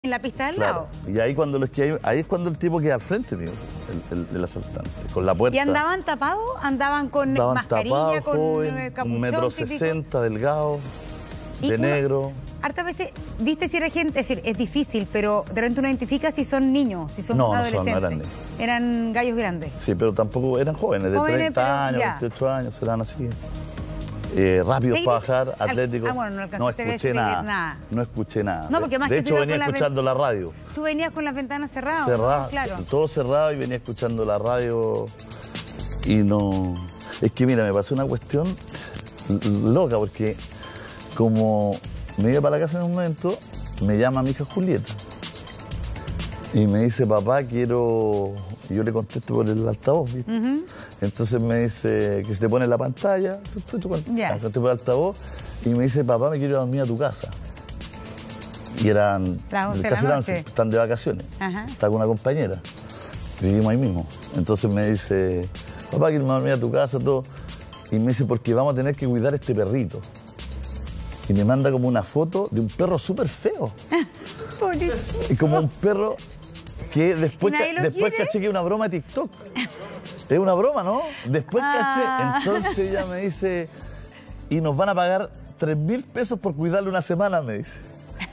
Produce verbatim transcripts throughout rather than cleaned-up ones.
En la pista del Claro. lado. Y ahí cuando los que hay, ahí es cuando el tipo queda al frente mío, el, el, el asaltante, con la puerta. ¿Y andaban tapados? ¿Andaban con Andaban mascarilla, tapados, con joven, eh, capuchón? un metro típico? sesenta, delgado, Y de uno- negro. Hartas veces, viste si era gente, es decir, es difícil, pero de repente uno identifica si son niños, si son No, no son, no adolescentes. eran niños. Eran gallos grandes. Sí, pero tampoco eran jóvenes, de Jóvenes, treinta pero años, ya. veintiocho años, eran así. Eh, rápidos ¿Te- para bajar, al- atléticos. ah, bueno, no alcanzaste a ver escuché si nada, nada. No escuché nada. No, porque más de que hecho, tú ibas venía con la ven- escuchando la radio. Tú venías con las ventanas cerradas. Cerrada, ¿no? Claro. todo cerrado y venía escuchando la radio y no... Es que mira, me pasó una cuestión loca porque como me iba para la casa en un momento, me llama mi hija Julieta y me dice, papá, quiero... Y yo le contesto por el altavoz, ¿viste? Ujú. Entonces me dice que se te pone en la pantalla, tú, tú, tú, Ya. la contesto por el altavoz y me dice, papá, me quiero ir a dormir a tu casa. Y eran... Las once de la casi eran- noche. están de vacaciones. Ajá. Estaba con una compañera. Vivimos ahí mismo. Entonces me dice, papá, quiero irme a dormir a tu casa, todo. Y me dice, porque vamos a tener que cuidar a este perrito. Y me manda como una foto de un perro súper feo. Pobrecito. Y como un perro que después, ¿Y nadie ca- lo después quiere? caché que es una broma de TikTok. Es una broma, ¿no? Después Ah. caché. Entonces ella me dice, y nos van a pagar tres mil pesos por cuidarle una semana, me dice.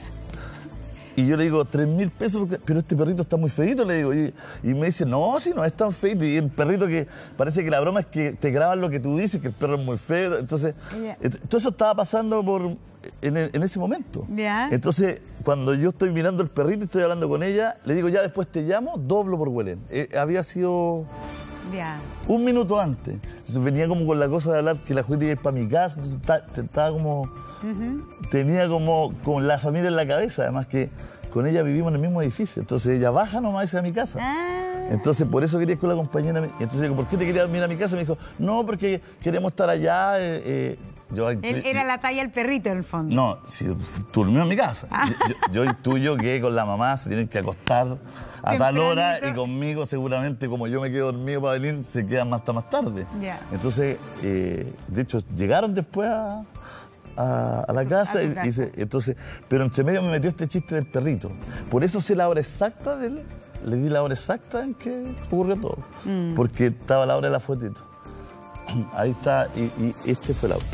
Y yo le digo, tres mil pesos, porque- pero este perrito está muy feito, le digo. Y, y me dice, no, si no es tan feito. Y el perrito que parece que la broma es que te graban lo que tú dices, que el perro es muy feo. Entonces, Ya. et- todo eso estaba pasando por, en, el- en ese momento. Ya. Entonces, cuando yo estoy mirando el perrito y estoy hablando con ella, le digo, ya después te llamo, doblo por Huelén. Eh, había sido Ya. un minuto antes. Entonces venía como con la cosa de hablar que la Julieta iba a ir para mi casa, entonces ta- te- estaba como... Tenía como, como la familia en la cabeza, además que con ella vivimos en el mismo edificio. Entonces ella baja nomás y se va a mi casa. Ah. Entonces por eso quería ir con la compañera. Y entonces digo, ¿por qué te querías venir a mi casa? Me dijo, no, porque queremos estar allá. eh, eh". Yo, Él era la talla del perrito en el fondo. No, si durmió en mi casa. Yo, yo- yo intuyo que con la mamá se tienen que acostar a tal hora y Tempranito. conmigo seguramente como yo me quedo dormido para venir se quedan hasta más tarde. Ya. Entonces, eh, de hecho, llegaron después a, a- a la casa, tu y- casa. y se- entonces, pero entre medio me metió este chiste del perrito. Por eso sé la hora exacta de él. Le di la hora exacta en que ocurrió todo. Mm. Porque estaba la hora de la fotito. Ahí está, y, y este fue el auto.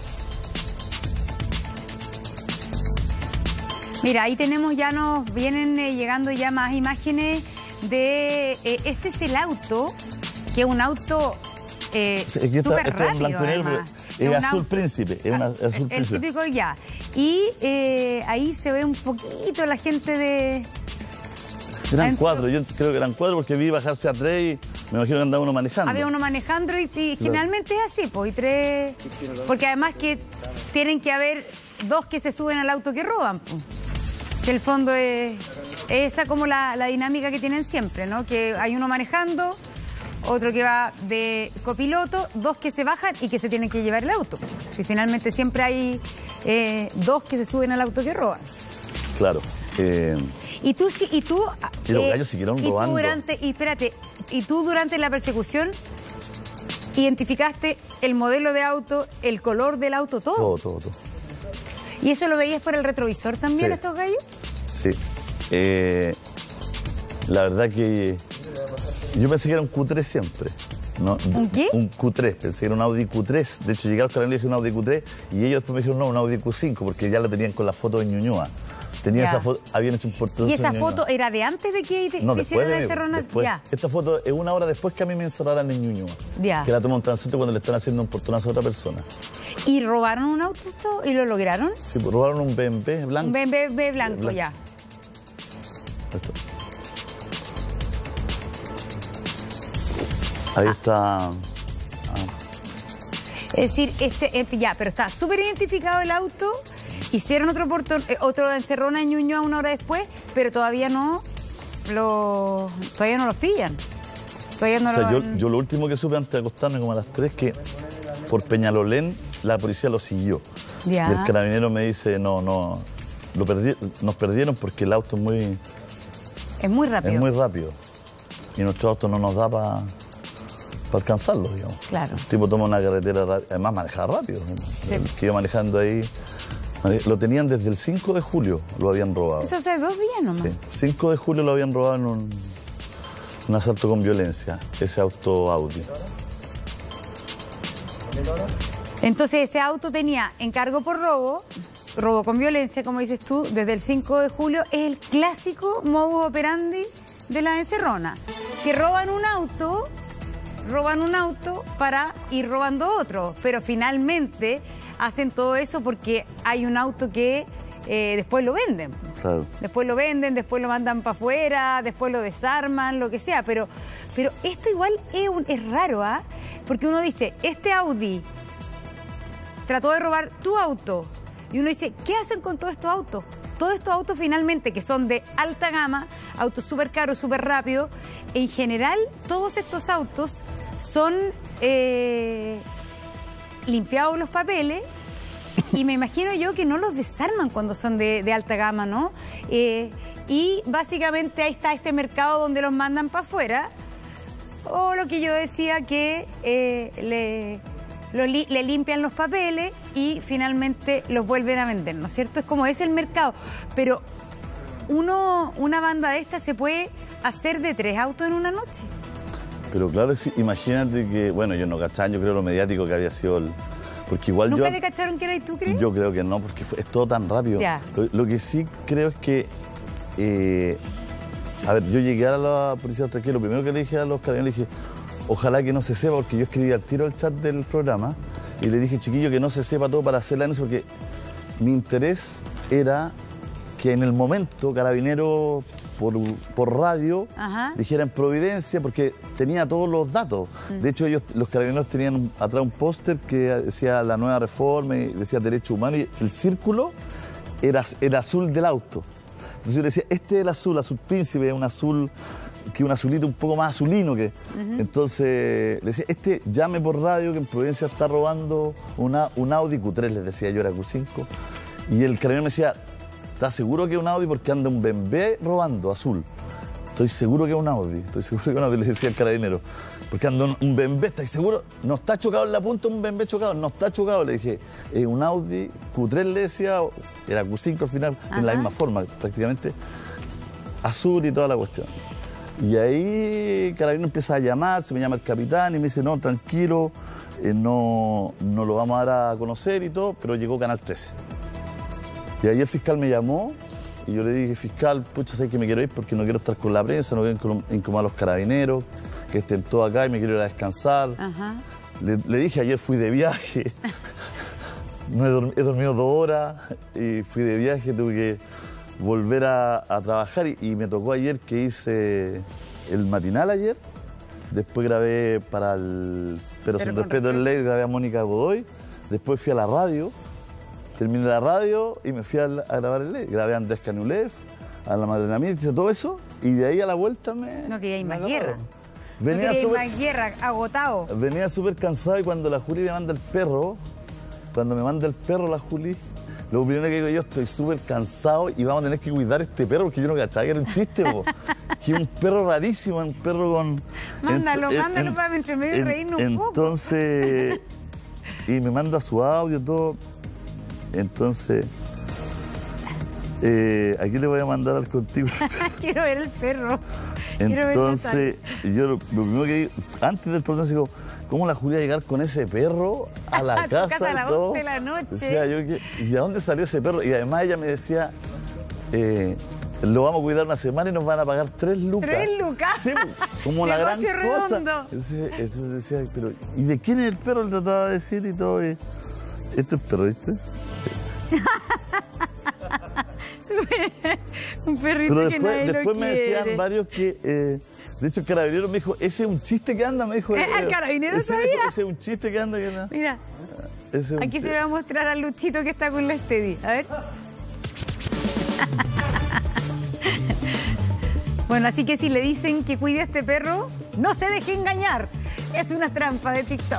Mira, ahí tenemos, ya nos vienen eh, llegando ya más imágenes de... eh, este es el auto, que es un auto eh, Sí, aquí está- súper esto es en rápido, blanco y negro, pero además. es un azul auto- príncipe, es una- Ah, azul el príncipe. típico ya. Y eh, ahí se ve un poquito la gente de... Eran Adentro- cuatro, yo creo que eran cuatro porque vi bajarse a tres y me imagino que andaba uno manejando. Había uno manejando y, y generalmente es así, pues, y tres... Porque además que tienen que haber dos que se suben al auto que roban, pues. Que el fondo es, es esa como la, la dinámica que tienen siempre, ¿no? Que hay uno manejando, otro que va de copiloto, dos que se bajan y que se tienen que llevar el auto. Si finalmente siempre hay eh, dos que se suben al auto que roban. Claro. eh, Y tú sí, y tú. Y los gallos siguieron y tú robando. durante, y espérate, y tú durante la persecución identificaste el modelo de auto, el color del auto, todo. todo, todo, todo. ¿Y eso lo veías por el retrovisor también, Sí. estos gallos? Sí. Eh, la verdad que yo pensé que era un Q tres siempre. ¿no? ¿Un qué? Un Q tres, pensé que era un Audi Q tres. De hecho, llegué al canal y dije un Audi Q tres y ellos después me dijeron no, un Audi Q cinco porque ya lo tenían con la foto de Ñuñoa. Tenía Ya. esa foto, habían hecho un portón. ¿Y esa foto era de antes de que te, No, te después hicieran de el mí, encerrona? después. Ya. Esta foto es una hora después que a mí me encerraran en Ñuñoa. Ya. Que la toma un tránsito cuando le están haciendo un portonazo a otra persona. ¿Y robaron un auto esto? ¿Y lo lograron? Sí, pues, robaron un B M W blanco. Un B M W blanco, Blanco. ya. Esto. Ahí está. Es decir, este, eh, ya, pero está súper identificado el auto. Hicieron otro portón, eh, otro encerrona en Ñuñoa una hora después, pero todavía no lo, todavía no los pillan. Todavía no O sea, lo yo, han- yo lo último que supe antes de acostarme, como a las tres, que por Peñalolén la policía lo siguió. Ya. Y el carabinero me dice, no, no, lo perdi- nos perdieron porque el auto es muy, Es muy rápido. es muy rápido. Y nuestro auto no nos da para alcanzarlo, digamos. Claro. El tipo toma una carretera rápida, además manejaba rápido. ¿no? Sí. El que iba manejando ahí Lo tenían desde el cinco de julio, lo habían robado. Eso hace dos días nomás. Sí, cinco de julio lo habían robado en un, un asalto con violencia, ese auto Audi. Entonces ese auto tenía encargo por robo, robo con violencia, como dices tú, desde el cinco de julio. Es el clásico modus operandi de la encerrona, que roban un auto, roban un auto para ir robando otro, pero finalmente hacen todo eso porque hay un auto que eh, después lo venden. Claro. Después lo venden, después lo mandan para afuera, después lo desarman, lo que sea. Pero, pero esto igual es, un, es raro, ¿ah? ¿eh? Porque uno dice, este Audi trató de robar tu auto. Y uno dice, ¿qué hacen con todos estos autos? Todos estos autos finalmente que son de alta gama, autos súper caros, súper rápidos. En general, todos estos autos son eh, limpiados los papeles. Y me imagino yo que no los desarman cuando son de, de alta gama, ¿no? Eh, y básicamente ahí está este mercado donde los mandan para afuera. O lo que yo decía, que eh, le, lo, le limpian los papeles y finalmente los vuelven a vender, ¿no es cierto? Es como es el mercado. Pero uno, una banda de esta se puede hacer de tres autos en una noche. Pero claro, sí, imagínate que, bueno, yo no cachaba, yo creo lo mediático que había sido el... Porque igual ¿Nunca yo, te cacharon que eras tú, crees? Yo creo que no, porque fue, es todo tan rápido. Ya. Lo, lo que sí creo es que... Eh, a ver, yo llegué a la policía tranquila, lo primero que le dije a los carabineros, le dije, ojalá que no se sepa, porque yo escribí al tiro el chat del programa, y le dije, chiquillo, que no se sepa todo para hacer la denuncia, porque mi interés era que en el momento Carabineros por, por radio Ajá. dijera en Providencia, porque tenía todos los datos. Mm. De hecho, ellos, los Carabineros tenían atrás un póster que decía la nueva reforma y decía derechos humanos, y el círculo era el azul del auto. Entonces yo le decía, este es el azul, azul príncipe, es un azul, que un azulito un poco más azulino que... Uh-huh. Entonces le decía, este llame por radio que en Providencia está robando una, un Audi Q tres, les decía yo, era Q cinco. Y el carabinero me decía, ¿estás seguro que es un Audi? Porque anda un B M W robando, azul. Estoy seguro que es un Audi, estoy seguro que es un Audi, le decía el carabinero. Porque anda un, un B M W, ¿estás seguro? No está chocado en la punta, un B M W chocado, no está chocado. Le dije, es un Audi Q tres, le decía, era Q cinco al final, Ajá. en la misma forma prácticamente, azul y toda la cuestión. Y ahí Carabinero empieza a llamar, se me llama el capitán y me dice, no, tranquilo, eh, no, no lo vamos a dar a conocer y todo, pero llegó Canal trece. Y ahí el fiscal me llamó y yo le dije, fiscal, pucha, sé que me quiero ir porque no quiero estar con la prensa, no quiero incomodar a los carabineros, que estén todos acá y me quiero ir a descansar. Ajá. Le, le dije, ayer fui de viaje, no he, dorm he dormido dos horas y fui de viaje, tuve que volver a, a trabajar y, y me tocó ayer que hice el matinal ayer, después grabé para el Pero, Pero sin respeto en ley, grabé a Mónica Godoy, después fui a la radio, terminé la radio y me fui a, a grabar el ley, grabé a Andrés Canulev, a la Madre Namir, hice todo eso y de ahí a la vuelta me... No quería ir más guerra. Venía no super, más guerra, agotado. Venía súper cansado y cuando la Juli me manda el perro, cuando me manda el perro la Juli, lo primero que digo yo, estoy súper cansado y vamos a tener que cuidar este perro porque yo no cachaba que era un chiste, po. Que es un perro rarísimo, un perro con... Mándalo, en, mándalo en, para entre medio y reírnos un poco. Entonces, y me manda su audio, todo. Entonces, eh, aquí le voy a mandar al contigo. Quiero ver el perro. Entonces, yo lo, lo primero que digo, antes del programa, digo, ¿cómo la Julia llegar con ese perro a la a casa? casa a las once de la noche. Decía yo, ¿y a dónde salió ese perro? Y además ella me decía, eh, lo vamos a cuidar una semana y nos van a pagar tres lucas. ¿Tres lucas? Sí, como la gran cosa. Entonces, entonces decía, pero ¿y de quién es el perro? Le trataba de decir y todo. Y, este es el perro, ¿viste? Un perrito pero que después, nadie después lo me quiere. decían varios que... Eh, de hecho, el carabinero me dijo, ese es un chiste que anda, me dijo. ¿El eh, carabinero ese, sabía? Ese es un chiste que anda. Que anda. Mira, ese aquí se le va a mostrar a Luchito que está con la Steady. A ver. Bueno, así que si le dicen que cuide a este perro, no se deje engañar. Es una trampa de TikTok.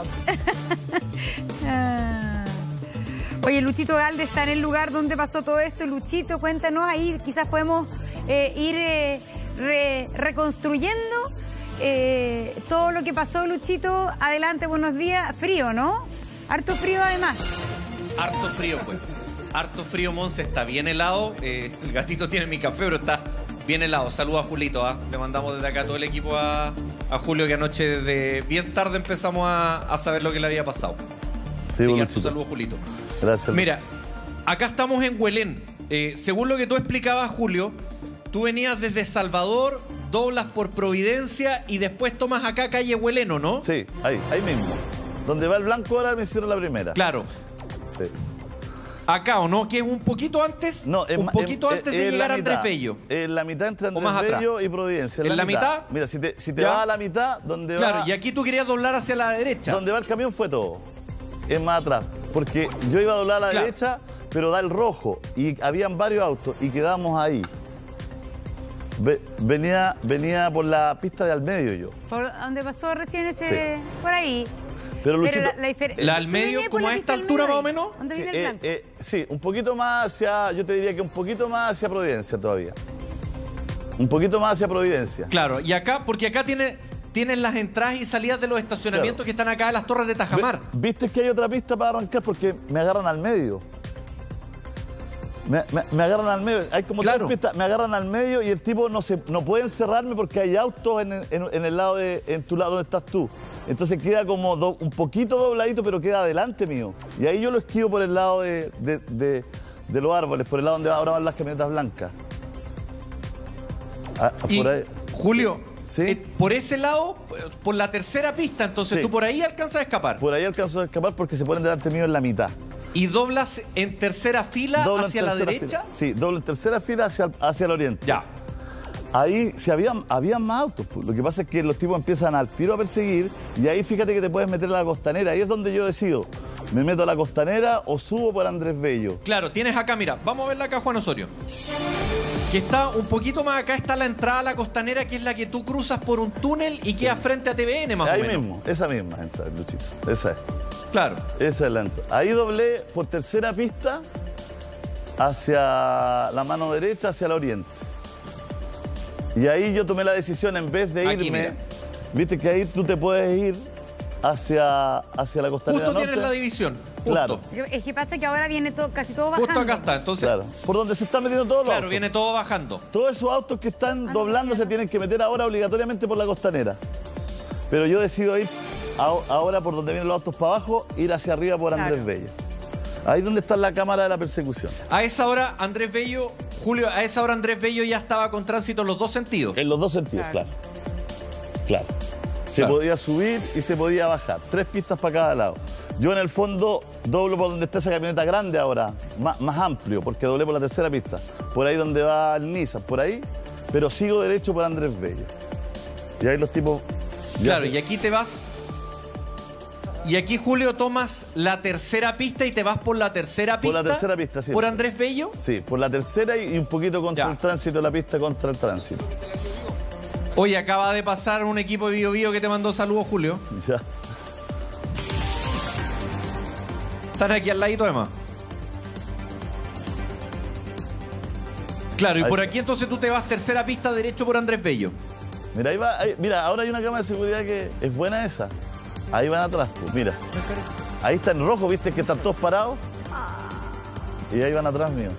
ah. Oye, Luchito Galde está en el lugar donde pasó todo esto. Luchito, cuéntanos ahí, quizás podemos eh, ir eh, re, reconstruyendo eh, todo lo que pasó, Luchito. Adelante, buenos días. Frío, ¿no? Harto frío además. Harto frío, pues. harto frío, Monse, está bien helado. Eh, el gatito tiene mi café, pero está bien helado. Saludos a Julito, ¿eh? Le mandamos desde acá todo el equipo a, a Julio, que anoche desde bien tarde empezamos a, a saber lo que le había pasado. Sí, Así bueno, que harto saludos, Julito. Gracias. Mira, acá estamos en Huelén. Eh, según lo que tú explicabas, Julio, tú venías desde Salvador, doblas por Providencia y después tomas acá calle Huelén, ¿o no? Sí, ahí, ahí mismo. Donde va el blanco ahora me hicieron la primera. Claro. Sí. Acá, ¿o no? Que es un poquito antes. No, es un ma- poquito es- antes es de la llegar a mitad. Andrés Bello. En la mitad entre O más Andrés atrás. Bello y Providencia. ¿En la mitad? Mira, si te, si te Ya. vas a la mitad, donde Claro, va, y aquí tú querías doblar hacia la derecha. donde va el camión fue todo. Es más atrás. Porque yo iba a doblar a la Claro. derecha, pero da el rojo. Y habían varios autos y quedamos ahí. Ve- venía, venía por la pista de al medio yo. Por donde pasó recién ese... Por ahí. Pero Luchito, la, la diferencia... ¿La al medio, como a esta altura más o menos? ¿Dónde sí, viene el eh, blanco? eh, sí, un poquito más hacia, yo te diría que un poquito más hacia Providencia todavía. Un poquito más hacia Providencia. Claro, y acá, porque acá tiene, tienen las entradas y salidas de los estacionamientos Claro. que están acá en las torres de Tajamar. Ve- ¿Viste que hay otra pista para arrancar? Porque me agarran al medio. Me, me- me agarran al medio. Hay como Claro. tres pistas. Me agarran al medio y el tipo no se, no puede encerrarme porque hay autos en, el- en- en el lado de, en tu lado donde estás tú. Entonces queda como do- un poquito dobladito, pero queda adelante mío. Y ahí yo lo esquivo por el lado de, de- de- de los árboles, por el lado donde ahora van las camionetas blancas. Ah, Y, por ahí. Julio, Sí. eh, por ese lado, eh, por la tercera pista, entonces Sí. tú por ahí alcanzas a escapar. Por ahí alcanzo a escapar porque se ponen delante mío en la mitad. Y doblas en tercera fila Doblo en hacia la tercera derecha. fila. Sí, doble en tercera fila hacia, el- hacia el oriente. Ya. Ahí sí habían, habían más autos. Pues. Lo que pasa es que los tipos empiezan al tiro a perseguir y ahí fíjate que te puedes meter a la costanera. Ahí es donde yo decido. ¿Me meto a la costanera o subo por Andrés Bello? Claro, tienes acá, mira, vamos a verla acá, Juan Osorio. Que está un poquito más acá, está la entrada a la costanera, que es la que tú cruzas por un túnel y queda frente a T V N, más Ahí o menos. mismo, esa misma entrada, Luchito. Esa es. Claro. Esa es la entrada. Ahí doblé por tercera pista hacia la mano derecha, hacia el oriente. Y ahí yo tomé la decisión, en vez de irme, Aquí, mira. viste que ahí tú te puedes ir hacia, hacia la costanera Justo norte. tienes la división. Justo. Claro. Es que pasa que ahora viene todo, casi todo bajando. Justo acá está. Entonces, Claro, por donde se están metiendo todos los claro, autos. viene todo bajando. Todos esos autos que están doblando se tienen que meter ahora obligatoriamente por la costanera. Pero yo decido ir a- ahora por donde vienen los autos para abajo, ir hacia arriba por Andrés Claro. Bello. Ahí es donde está la cámara de la persecución. A esa hora, Andrés Bello, Julio, a esa hora Andrés Bello ya estaba con tránsito en los dos sentidos. En los dos sentidos, claro. Claro. Claro. Se Claro. podía subir y se podía bajar. Tres pistas para cada lado. Yo en el fondo doblo por donde está esa camioneta grande ahora, más, más amplio, porque doblé por la tercera pista. Por ahí donde va el Nissan, por ahí. Pero sigo derecho por Andrés Bello. Y ahí los tipos... ya Claro, se- y aquí te vas. Y aquí, Julio, tomas la tercera pista y te vas por la tercera Por pista. la tercera pista, sí. Por Andrés Bello. Sí, por la tercera y un poquito contra Ya. el tránsito, la pista contra el tránsito. Oye, acaba de pasar un equipo de Bio Bio que te mandó saludos, Julio. Ya. Están aquí al ladito, además. Claro, y Ahí por está. aquí entonces tú te vas tercera pista derecho por Andrés Bello. Mira, ahí va, ahí- mira, ahora hay una cámara de seguridad que es buena esa. Ahí van atrás, pues, mira. Ahí está en rojo, ¿viste? Que están todos parados. Y ahí van atrás mío.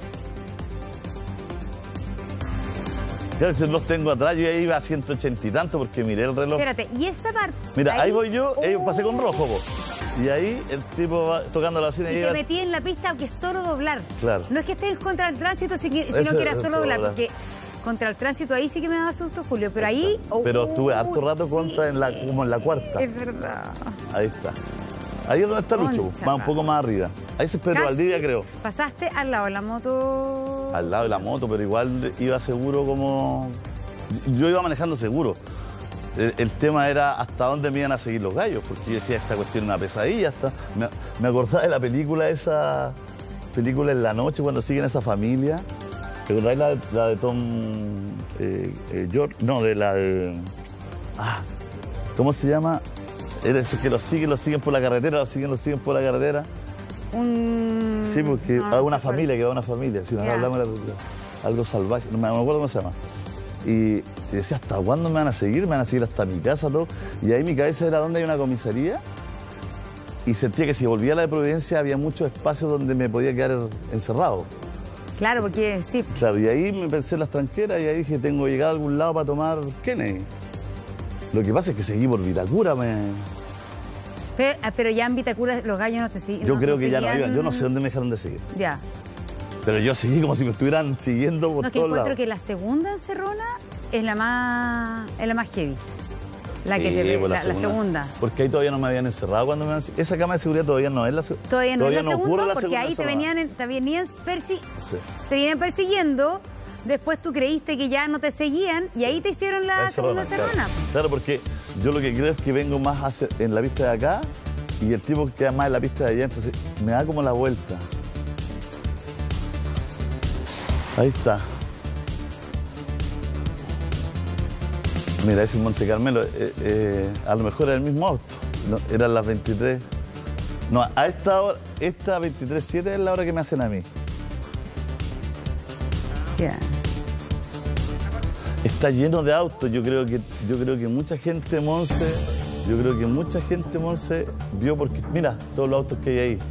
Claro, yo los tengo atrás, yo ahí iba a ciento ochenta y tanto porque miré el reloj. Espérate, y esa parte... Mira, ahí, voy yo, ahí Oh. pasé con rojo, po. Y ahí el tipo va tocando la bocina y Y te llega. metí en la pista que es solo doblar. Claro. No es que estés contra el tránsito, si- sino Eso- que era eso solo doblar. doblar. Porque contra el tránsito ahí sí que me daba susto, Julio. Pero ahí... Pero oh, estuve harto rato sí, contra en la, como en la cuarta. Es verdad. Ahí está. Ahí es donde está Lucho, Concha, va un poco más arriba. Ahí es Pedro Casi Valdivia, creo. Pasaste al lado de la moto... Al lado de la moto, pero igual iba seguro como... Yo iba manejando seguro. El, el tema era hasta dónde me iban a seguir los gallos, porque yo decía, esta cuestión es una pesadilla. Hasta... Me, me acordaba de la película esa, película en la noche, cuando siguen a esa familia. ¿Te acordáis la, la de Tom eh, eh, George? No, de la de... Ah, ¿cómo se llama? Era eso que los siguen, los siguen por la carretera, los siguen, los siguen por la carretera. Un... Sí, porque no, va no una sé cuál. familia, que va una familia. Si no Ya. hablamos de la película. Algo salvaje, no me no me acuerdo cómo se llama. Y, y decía, ¿hasta cuándo me van a seguir? Me van a seguir hasta mi casa, todo. Y ahí mi cabeza era, ¿dónde hay una comisaría? y sentía que si volvía a la de Providencia había muchos espacios donde me podía quedar encerrado. Claro, porque sí. Claro, y ahí me pensé en las tranqueras y ahí dije, tengo que llegar a algún lado para tomar Kennedy. Lo que pasa es que seguí por Vitacura, me... Pero, pero ya en Vitacura los gallos no te siguen. Yo no creo te que ya no seguían... iban, yo no sé dónde me dejaron de seguir. Ya. Pero yo seguí como si me estuvieran siguiendo por No, que todos encuentro lados. que la segunda encerrona es la más, es la más heavy. La, Sí, que te, pues la, la segunda. Porque ahí todavía no me habían encerrado cuando me habían... Esa cama de seguridad todavía no es la segunda. Todavía no es la segunda, la porque segunda ahí te encerrada. venían, te, venían persi Sí. te venían persiguiendo, después tú creíste que ya no te seguían y ahí te hicieron la, La segunda encerrona, encerrona. Claro. Claro, porque yo lo que creo es que vengo más hacia, en la pista de acá y el tipo que queda más en la pista de allá, entonces me da como la vuelta. Ahí está. Mira, ese es Monte Carmelo. Eh, eh, a lo mejor era el mismo auto. No, eran las veintitrés. No, a esta hora, esta veintitrés siete es la hora que me hacen a mí. Ya. Está lleno de autos. Yo creo que, yo creo que mucha gente, Monse, yo creo que mucha gente, Monse, vio porque, mira, todos los autos que hay ahí.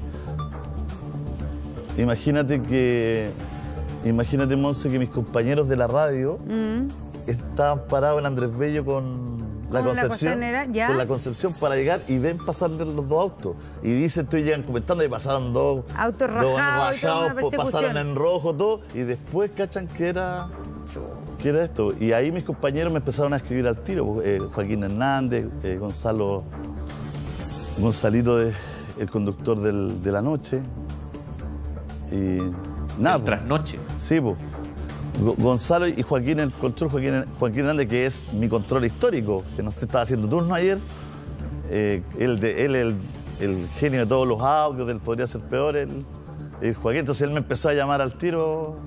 Imagínate que, imagínate, Monse, que mis compañeros de la radio Mm. estaban parados en Andrés Bello con la Con la Concepción, Costanera, ¿ya? con la Concepción para llegar y ven pasar los dos autos. Y dicen, estoy llegan comentando y pasaron dos Autos dos rajados y toda una po- pasaron persecución. en rojo todo y después cachan que era que era esto. Y ahí mis compañeros me empezaron a escribir al tiro, eh, Joaquín Hernández, eh, Gonzalo, Gonzalito, de, el conductor del- de la noche. Y nada. El po. trasnoche. Sí, pues. Gonzalo y Joaquín, el control, Joaquín, Joaquín Hernández, que es mi control histórico, que no se estaba haciendo turno ayer. Eh, él, de, él el, el genio de todos los audios, del podría ser peor, el, el Joaquín. Entonces él me empezó a llamar al tiro.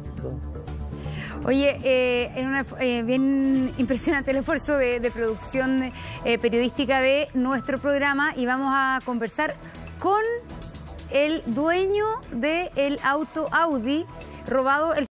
Oye, eh, es una, eh, bien impresionante el esfuerzo de, de producción eh, periodística de nuestro programa y vamos a conversar con el dueño del auto Audi robado el